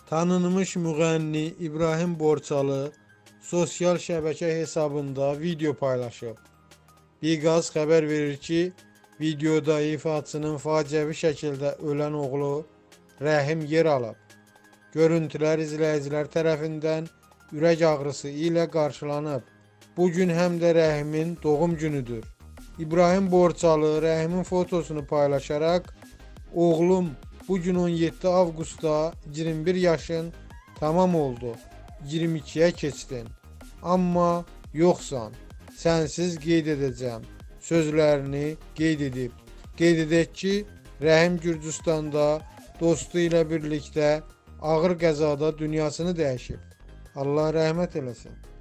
Tanınmış müğənni İbrahim Borçalı sosial şəbəkə hesabında video paylaşıb. Biqaz xəbər verir ki, videoda ifaçının faciəvi şəkildə ölən oğlu Rəhim yer alıb. Görüntülər izləyicilər tərəfindən ürək ağrısı ilə qarşılanıb. Bugün həm də Rəhimin doğum günüdür. İbrahim Borçalı Rəhimin fotosunu paylaşaraq, "Oğlum, bugün 17 avqustda 21 yaşın tamam oldu. 22'ye keçdin. Amma yoxsan. Sənsiz qeyd edəcəm" sözlərini qeyd edib. Qeyd edək ki, Rəhim Gürcüstanda dostu ilə birlikdə ağır qəzada dünyasını dəyişib. Allah rəhmət eləsin.